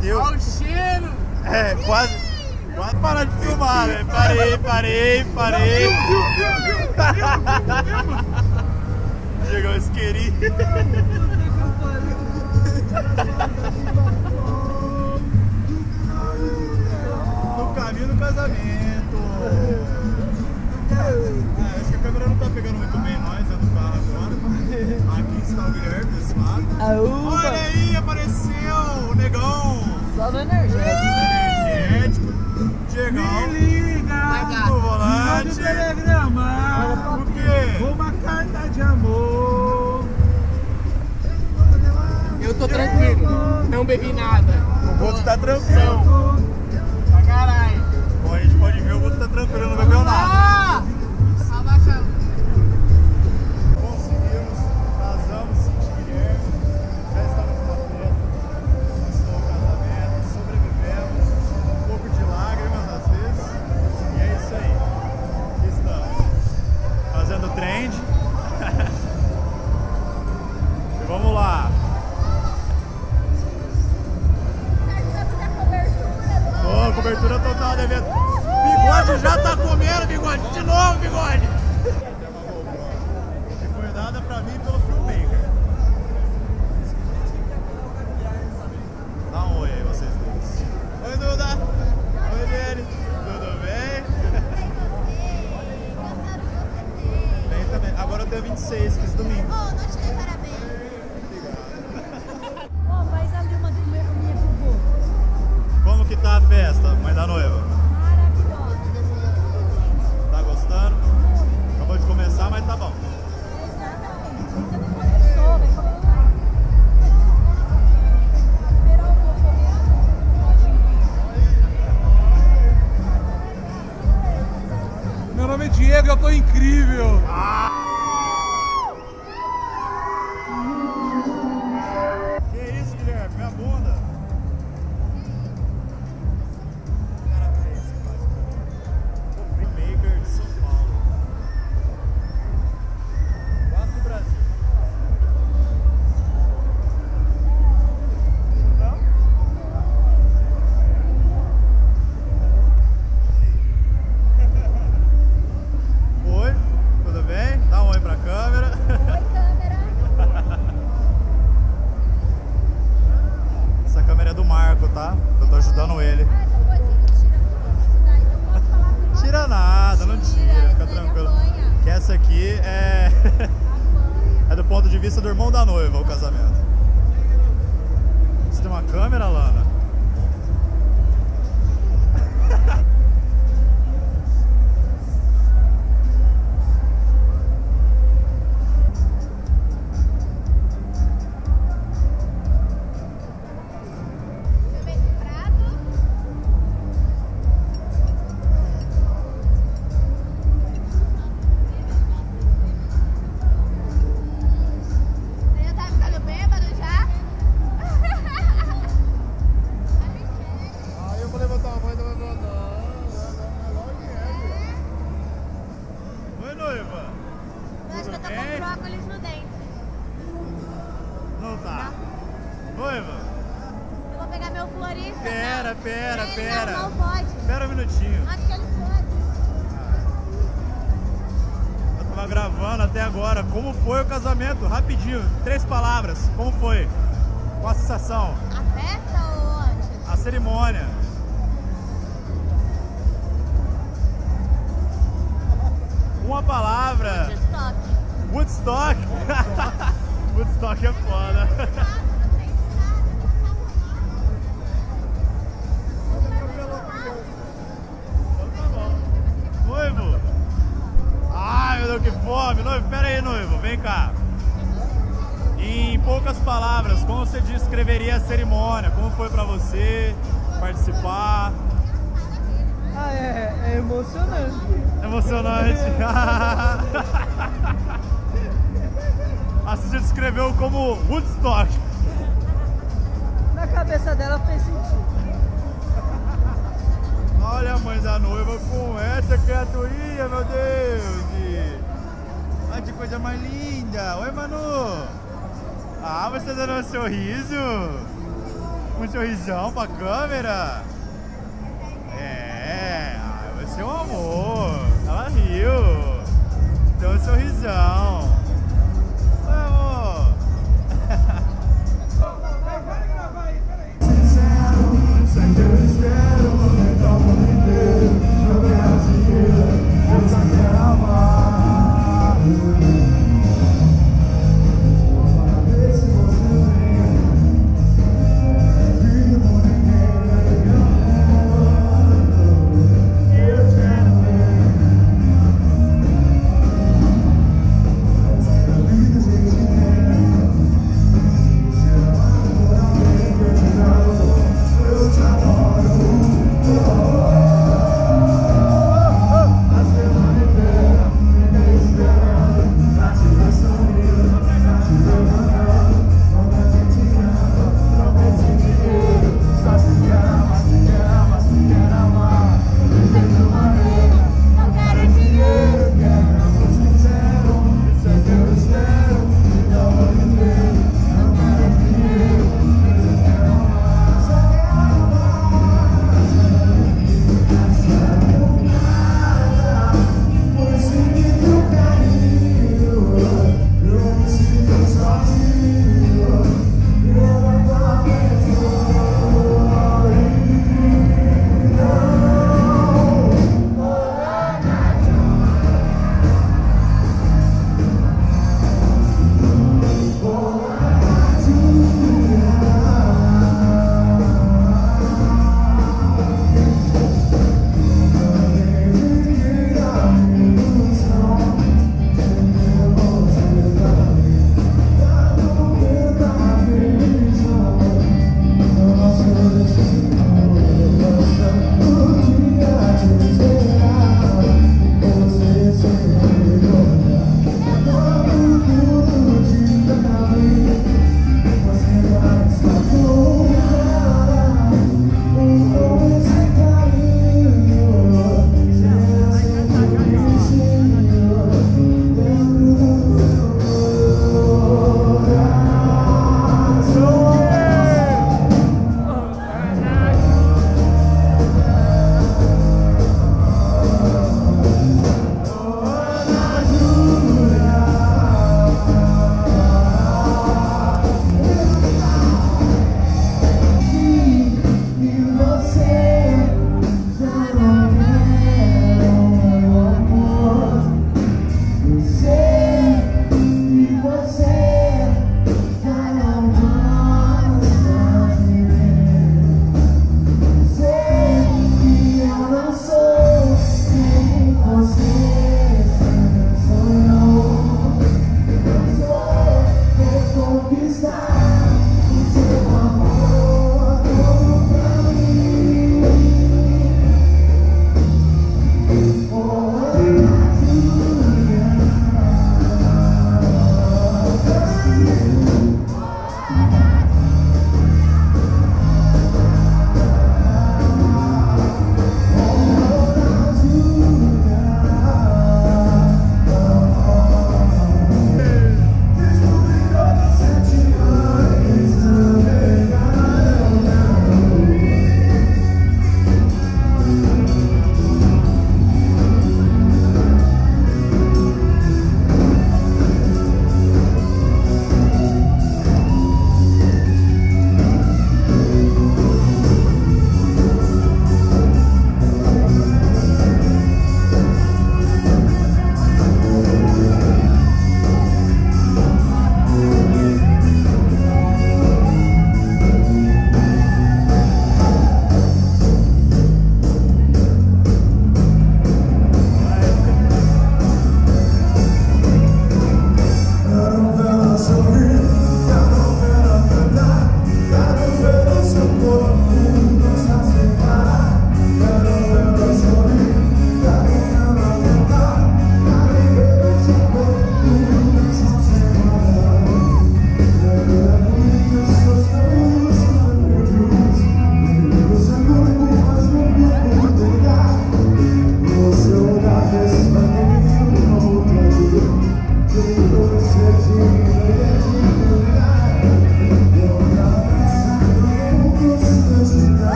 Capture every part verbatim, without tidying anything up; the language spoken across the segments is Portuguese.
derreteu. Olha o cheiro! É, quase, quase parar de filmar, velho. Parei, parei, parei. Chegou o isqueirinho. No caminho do casamento. É, acho que a câmera não tá pegando muito bem nós, é do carro agora. Aqui está o Guilherme desse lado. Olha aí, apareceu o negão. Só no energético. Energético. Diegão. Me liga! No volante. Do telegrama. O quê? Uma carta de amor. Eu tô tranquilo, não bebi nada. O Guto tá tranquilo. Pra caralho. Bom, a gente pode ver, o Guto tá tranquilo, não bebeu nada. Abaixa. Conseguimos, casamos, Cintia e Guilherme. Já estamos numa festa. Começou o casamento, sobrevivemos. Um pouco de lágrimas às vezes. E é isso aí. Aqui estamos. Fazendo trend. E vamos lá. Oh, cobertura total do evento. Bigode já tá comendo, Bigode. De novo, Bigode. Que foi dada pra mim pelo filmmaker. Dá um oi aí, vocês dois. Oi, Duda. Oi, Dele. Tudo bem? Bem também. Agora eu tenho vinte e seis, fiz domingo. Oh, não te dei parabéns. Obrigado. Ó, mas abrir uma do meu minha vovô. Como que tá a festa, mãe da noiva? Maravilhosa. Tá gostando? Acabou de começar, mas tá bom. Exatamente. Ainda não começou, vai começar. Esperar um pouco mesmo. Meu nome é Diego e eu tô incrível. Que isso, Guilherme? Minha bunda. O filmmaker de São Paulo. Quase do Brasil. Não? Oi, tudo bem? Dá um oi pra câmera. Oi, câmera. Essa câmera é do Marco, tá? Eu tô ajudando ele. Ah, depois ele tira publicidade, então posso falar que não. Tira nada, não tira, fica essa daí tranquilo. apanha. Que essa aqui é... Apanha. é do ponto de vista do irmão da noiva, o casamento. Você tem uma câmera, Lana? Deixa eu ver esse prato. Você já tá ficando bêbado já? Aí eu vou levantar uma voz da levantar. Oi, noiva. Eu acho que eu tô Tudo com bem? brócolis no dente. Não tá. Noiva, Eu vou pegar meu florista. pera, não. pera, Ele pera. Não, não pode. Espera um minutinho. Acho que ele pode. Eu tava gravando até agora. Como foi o casamento? Rapidinho, três palavras. Como foi? Qual a sensação? A festa ou antes? A cerimônia. Uma palavra. Woodstock. Woodstock. Woodstock é foda. Então tá bom. Noivo. Ai, meu Deus, que fome. Noivo, pera aí, noivo. Vem cá. Em poucas palavras, como você descreveria a cerimônia? Como foi pra você participar? Ah, é, é emocionante. Emocionante. A Cintia descreveu como Woodstock. Na cabeça dela fez sentido. Olha a mãe da noiva com essa criaturinha, meu Deus. Olha que coisa mais linda. Oi, Manu. Ah, você tá dando um sorriso? Um sorrisão pra câmera. É, ah, vai ser um amor. Ela riu. Deu um sorrisão. Oi, amor.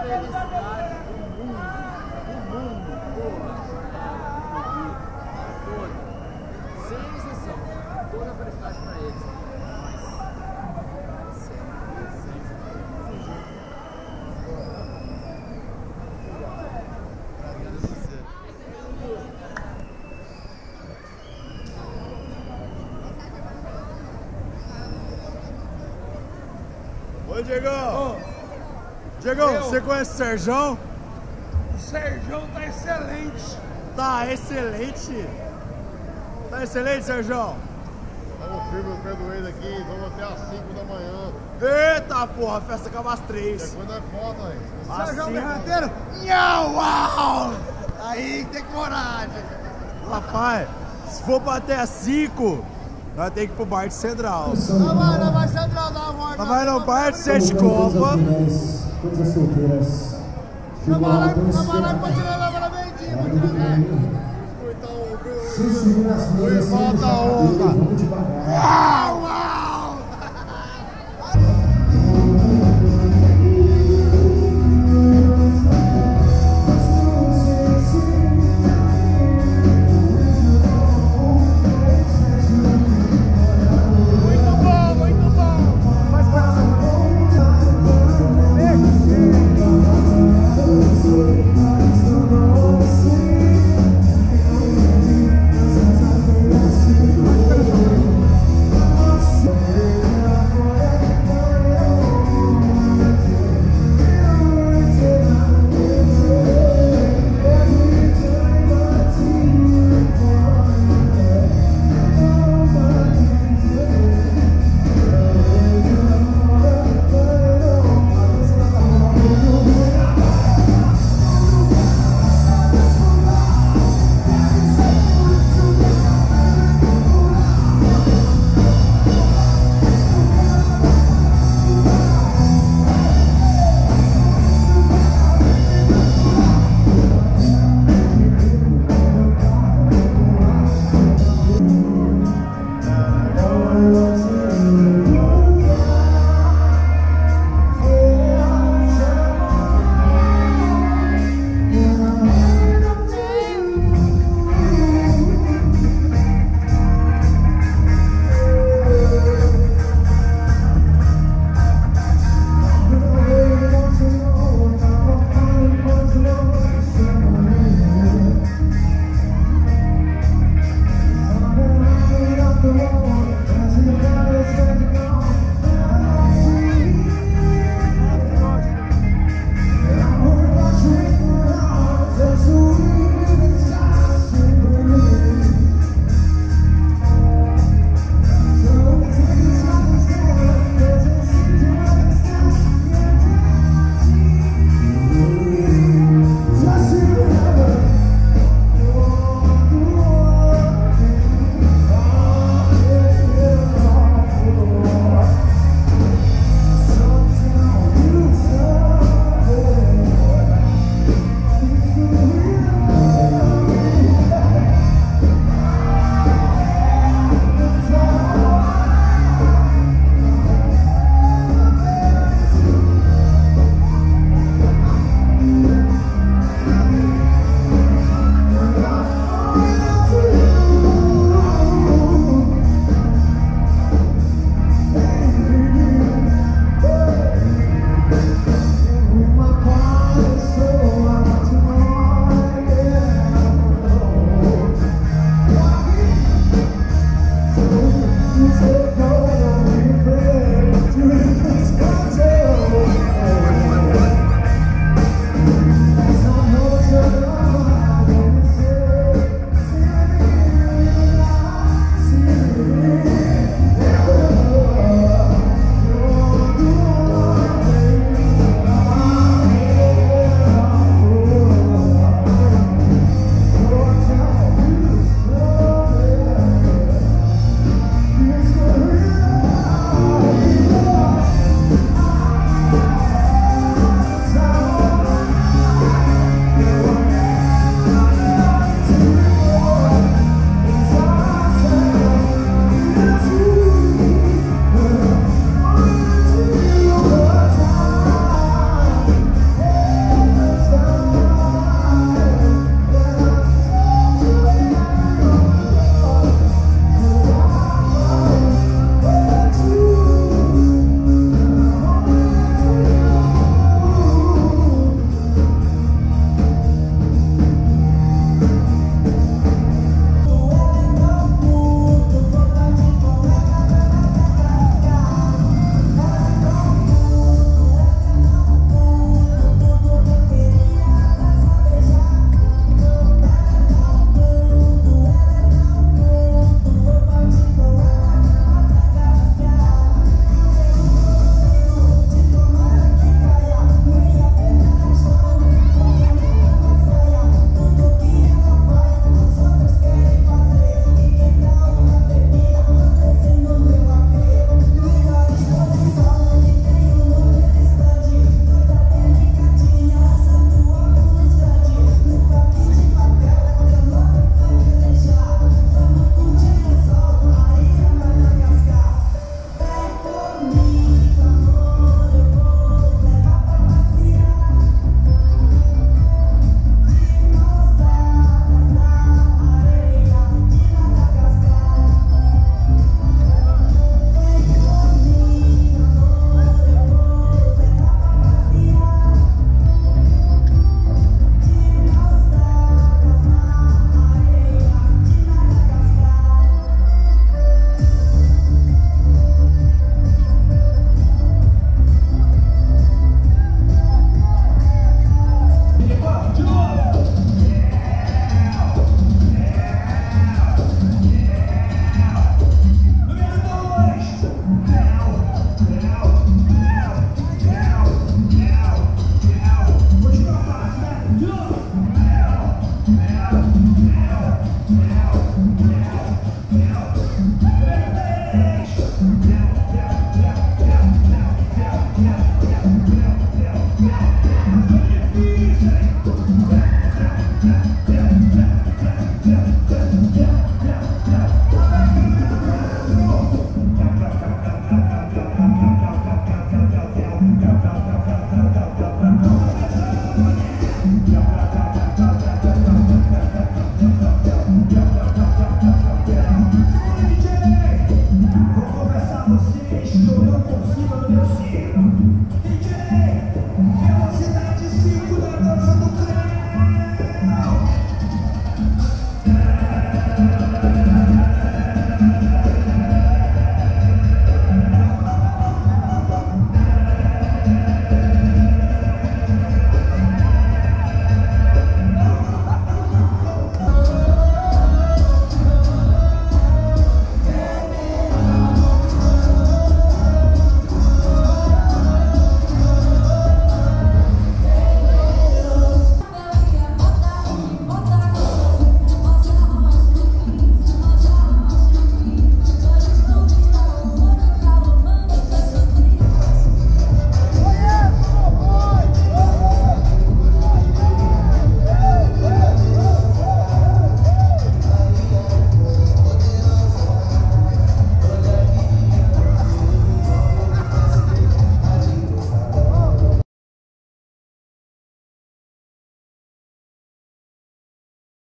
felicidade do mundo. Do mundo, porra. Toda. Sem exceção. Toda a felicidade pra eles. Oi, Diegão! Diegão, Eu. você conhece o Serjão? O Serjão tá excelente. Tá excelente! Tá excelente, Serjão! Vamos firme o pé do ele aqui, vamos até às cinco da manhã. Eita porra, a festa acaba às três. Depois nós volta aí. Assim, Berranteiro. Nhau, uau! Aí tem coragem. Rapaz, se for pra até às cinco, nós temos que ir pro bar de Central. Não vai, não vai Central dar uma Nós vai no bar de Sete Copa. Todas as solteiras. Não vai lá, não vai lá pra tirar lá para vendinha, pra tirar. Se seguir nas mesas, Falta honra. vamos devagar.